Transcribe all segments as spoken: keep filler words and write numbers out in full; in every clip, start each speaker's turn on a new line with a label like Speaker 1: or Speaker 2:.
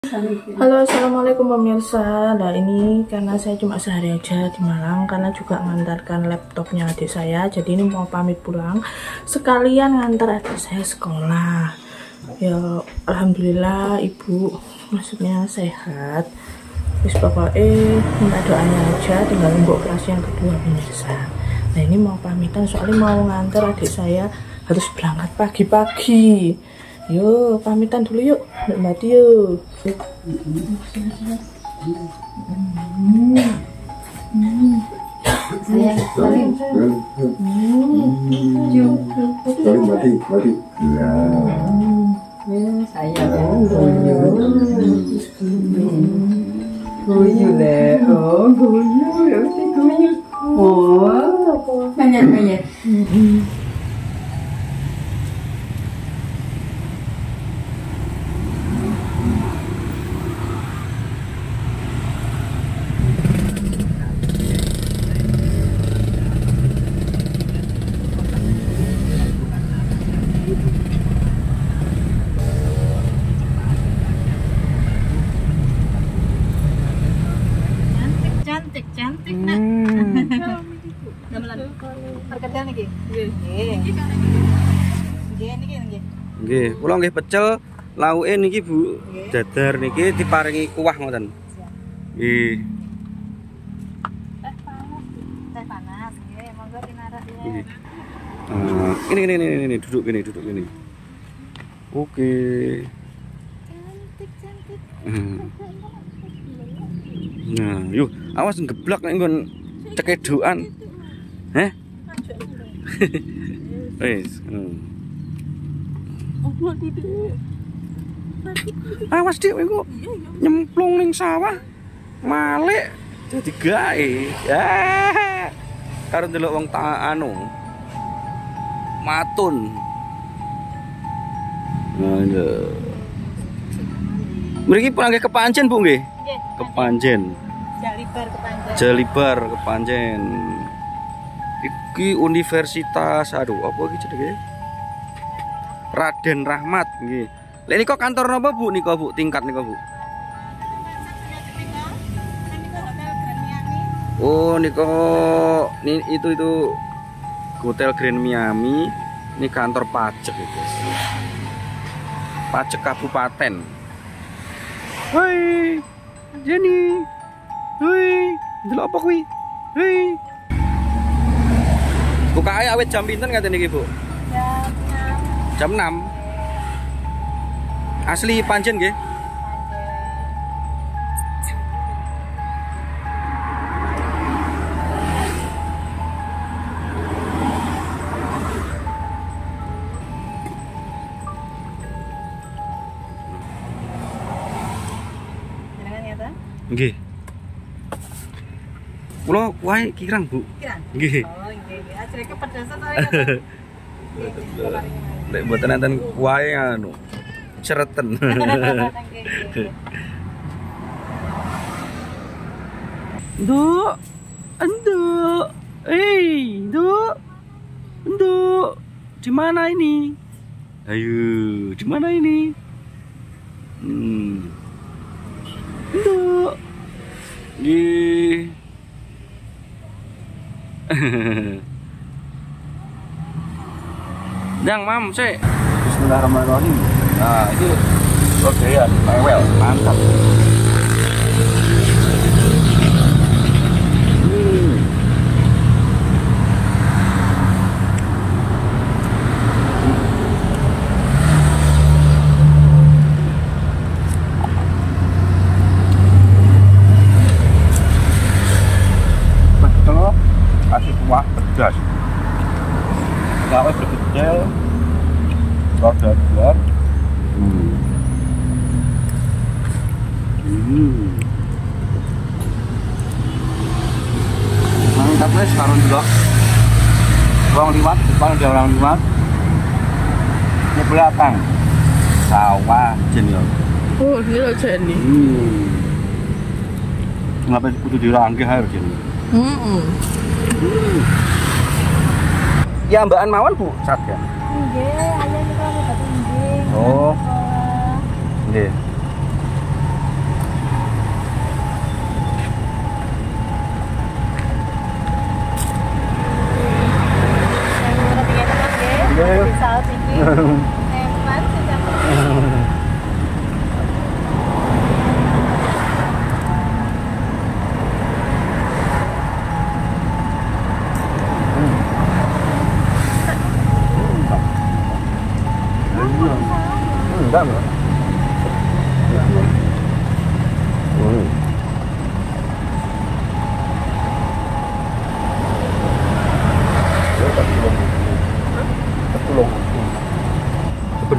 Speaker 1: Halo, assalamualaikum pemirsa. Nah, ini karena saya cuma sehari aja di Malang, karena juga mengantarkan laptopnya adik saya. Jadi ini mau pamit pulang, sekalian ngantar adik saya sekolah. Ya, alhamdulillah ibu, maksudnya sehat. Terus pokoknya minta doanya aja, tinggal nunggu operasi yang kedua pemirsa. Nah, ini mau pamitan soalnya mau ngantar adik saya, harus berangkat pagi-pagi. Yuk, pamitan dulu yuk, Mbak yuk.
Speaker 2: Sayang, salim. Cium.
Speaker 3: Salim mati, mati. Ya.
Speaker 2: Sayang, guyu. Guyu le, oh guyu, guyu. Oh, banyak banyak.
Speaker 4: Cantik, cantik nak. Gamelan. Perkedel niki. Nggih. Nggih niki nggih.
Speaker 5: Nggih, kula nggih pecel, lauke niki Bu. Dadar niki diparingi kuah ngoten. Nggih.
Speaker 4: Teh panas. Teh panas. Nggih, monggo dinarak ya.
Speaker 5: Nggih. Ah, ini ini ini ini duduk gini, duduk gini. Oke.
Speaker 4: Cantik, cantik.
Speaker 5: Nah, yuk, awas ngeblak nek nggon cekedokan. Heh? Wis. Awas Dik, engko nyemplung ning sawah. Malik dadi gawe. Ya. Karo ndelok wong tak anu. Matun. Nah, ya. Mriki pun nggih kepancen Bu nggih?
Speaker 4: Nggih.
Speaker 5: Kepanjen.
Speaker 4: Jalibar kepanjang.
Speaker 5: Jalibar kepanjen. Iki universitas, aduh apa iki jenenge? Raden Rahmat nggih. Lek nika kantor napa Bu nika Bu? Tingkat nika Bu. Oh, nika ni itu itu Hotel Grand Miami. Ini kantor pajak itu. Pajak kabupaten. Hei, Jenny. Hei, ndelok apa kuwi? Hei. Buka ae awet jam pinten ngaten iki, Bu?
Speaker 4: Jam enam.
Speaker 5: Jam enam. Asli pancen nggih?
Speaker 4: Jenengan ya ta?
Speaker 5: Nggih. Kula wae kirang, Bu.
Speaker 4: Kirang.
Speaker 5: Nggih.
Speaker 4: Oh, nggih nggih. Ajreke kepedesan to ya. Nggih, nggih.
Speaker 5: Lek mboten enten wae anu cereten.
Speaker 4: Nggih, nggih.
Speaker 5: Nduk. Nduk. Eh, Nduk. Nduk. Di mana ini? Ayo, di mana ini? Hmm. Nduk. Nggih. Dang, Mam, sik.
Speaker 3: Bismillahirrahmanirrahim.
Speaker 5: Nah, itu bagian mewel, mantap. Hmm. Betul, kasih kuah pedas. Kalau kecil, roda dua. Hmm. Hmm. Mantapnya sekarang juga. Orang liwat, depan ada orang liwat. Ini belakang. Sawah jenior.
Speaker 1: Oh, ini loh Jenny.
Speaker 5: Hmm. Ngapain kudu diranggih harus jenior.
Speaker 1: Hmm.
Speaker 5: Hmm. Ya Mbakan mawon Bu, Satya.
Speaker 4: Nggih, ayah kita ada batu nggih.
Speaker 5: Oh. Nggih.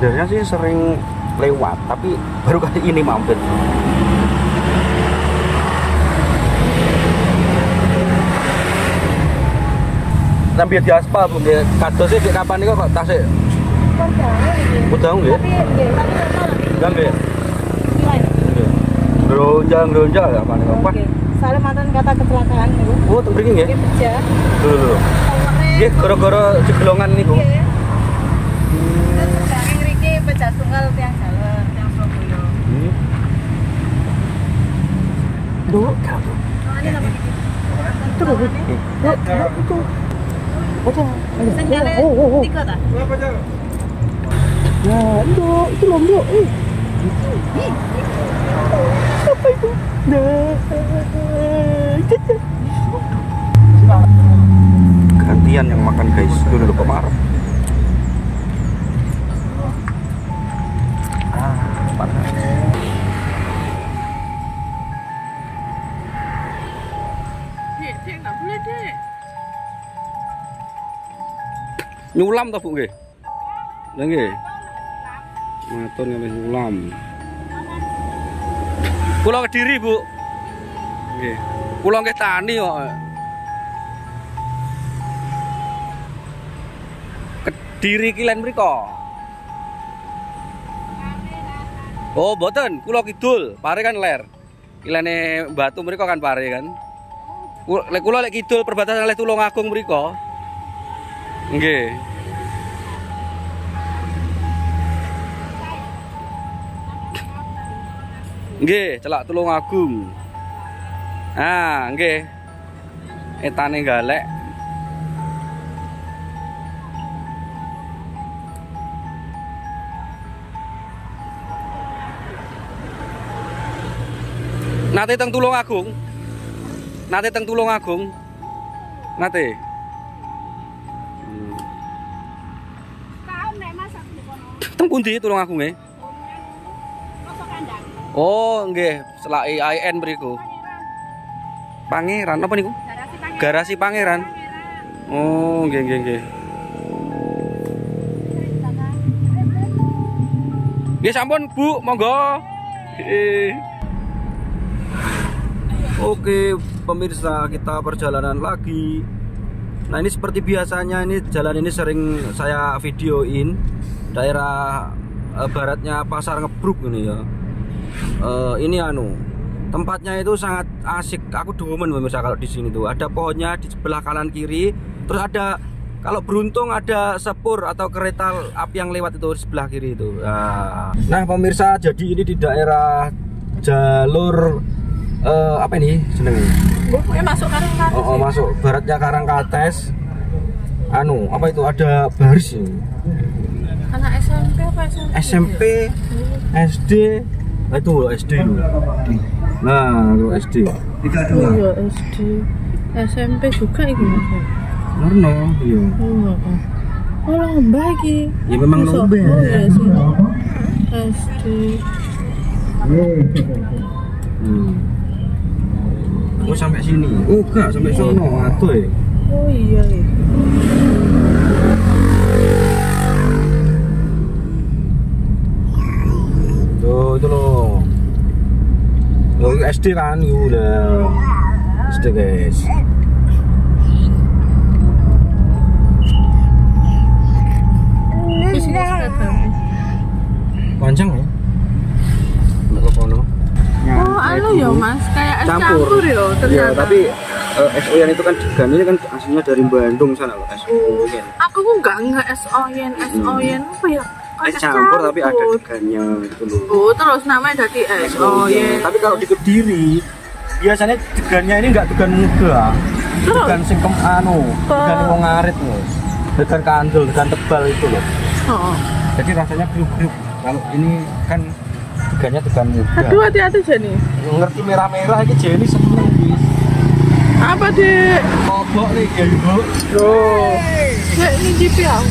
Speaker 5: sebenarnya sih sering lewat, tapi baru kali ini mampir. Sambil di aspal pun dia kado sih di kapan nih kok tasik? Udah nggak? Enggak nggak? Geronjang geronjang ya apa nih kok?
Speaker 4: Soalnya mantan kata kecelakaan nih.
Speaker 5: Oh, tuh begini ya?
Speaker 4: Kerja.
Speaker 5: Dulu dulu. Iya, gara-gara jeglongan nih bu.
Speaker 4: Dari Riki pecah tunggal tiang jalan, tiang Surabaya.
Speaker 5: Duh, kado.
Speaker 4: Soalnya apa gitu?
Speaker 5: Itu loh, itu. Baca.
Speaker 4: Senjale tiga tak?
Speaker 5: Nah, itu, itu loh, Bu. Apa itu? Gantian yang makan guys, dulu lupa marah. Ah, panas.
Speaker 1: Dek, dek, nggak boleh, dek.
Speaker 5: Nyulam toh Bu nggih? Lah nggih. Matur nggih nyulam. Kula Kediri, Bu. Nggih. Kula nggih tani kok. Kediri kilen mriko. Oh, mboten, kula kidul, pare kan ler. Kilene Batu mriko kan pare kan. Lek kula lek kidul perbatasan oleh Tulungagung mriko. Nggih. Nggih, celak Tulungagung. Ah, nggih. Etane galek. Nate teng Tulungagung. Nate teng Tulungagung. Nate. Teng pundi Tulungagung nggih? Oh, nggih, selaki I N mriku. Pangeran apa niku? Garasi Pangeran. Oh, nggih nggih nggih. Nggih sampun, Bu, monggo. Oke, pemirsa, kita perjalanan lagi. Nah, ini seperti biasanya ini jalan ini sering saya videoin. Daerah uh, baratnya Pasar Ngebruk ini ya. Uh, ini anu tempatnya itu sangat asik. Aku demen pemirsa kalau di sini tuh ada pohonnya di sebelah kanan kiri. Terus ada kalau beruntung ada sepur atau kereta api yang lewat itu di sebelah kiri itu. Nah, nah pemirsa, jadi ini di daerah jalur uh, apa ini senengnya?
Speaker 1: Masuk Karangkates.
Speaker 5: Oh, oh, masuk baratnya Karangkates. Anu apa itu ada baris ini.
Speaker 1: Anak S M P apa S M P?
Speaker 5: S M P, S D, nah, itu S D loh. Nah, itu S D.
Speaker 1: Iya S D, S M P juga itu.
Speaker 5: Warna, iya.
Speaker 1: Oh, oh lomba iki.
Speaker 5: Ya memang lomba.
Speaker 1: Oh iya sih. S D.
Speaker 5: Hmm. Oh sampai sini. Oh enggak, sampai sono. Aduh ya.
Speaker 1: Oh iya.
Speaker 5: Tuh, itu loh. Oh, S D kan, udah. S D guys. Panjang ya? Enggak kono.
Speaker 1: Oh, anu ya Mas, kayak es
Speaker 5: Campur.
Speaker 1: campur ya ternyata.
Speaker 5: Iya, tapi uh, S O Y N itu kan Degan ini kan aslinya dari Bandung sana loh, S O Y N.
Speaker 1: Aku kok enggak nge S O Y N, S O Y N apa ya?
Speaker 5: Es campur tapi ada degannya gitu loh.
Speaker 1: Oh, terus namanya jadi S O Y N.
Speaker 5: Tapi kalau di Kediri biasanya degannya ini enggak degan muda. Degan sing kem anu, degan wong ngarit loh. Degan kandel, degan tebal itu loh.
Speaker 1: Oh.
Speaker 5: Jadi rasanya kriuk-kriuk. Kalau ini kan degannya degan muda.
Speaker 1: Aduh, hati-hati Jani.
Speaker 5: Ngerti merah-merah iki Jenny seneng wis.
Speaker 1: Apa dek?
Speaker 5: Kobok nih ya ibu.
Speaker 1: Oh. Dek ngicipi aku.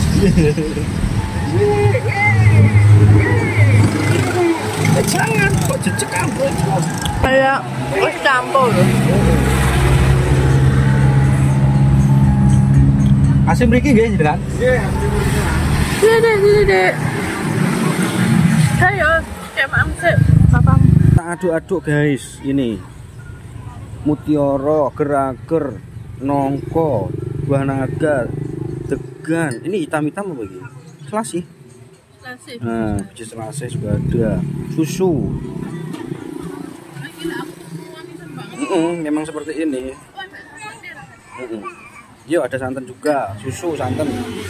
Speaker 5: Eh, jangan kok jejek kamu.
Speaker 1: Kayak es campur.
Speaker 5: Asim mriki nggih jenengan?
Speaker 1: Iya dek, sini dek. Ayo, emang sih, papa.
Speaker 5: Tak aduk-aduk guys, ini mutiara, gerager, nongko, buah naga, degan. Ini hitam-hitam apa ini? Selasih.
Speaker 1: Selasih.
Speaker 5: Nah, biji selasih juga ada. Susu. Mm -mm, memang seperti ini. Mm -mm. Yo, ada santan juga, susu, santan.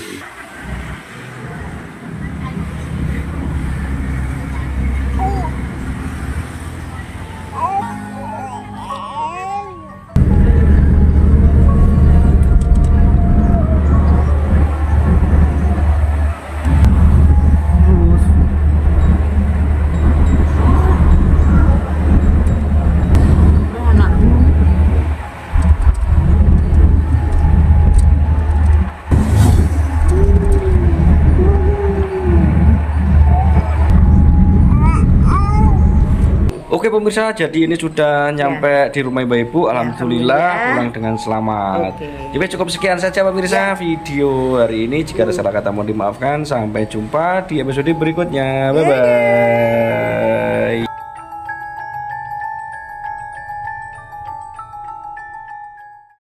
Speaker 5: Oke pemirsa, jadi ini sudah nyampe ya. Di rumah Ibu Ibu. Alhamdulillah, Alhamdulillah pulang dengan selamat. Oke. Jadi cukup sekian saja pemirsa ya. Video hari ini. Jika ada salah kata mohon dimaafkan. Sampai jumpa di episode berikutnya. Bye bye.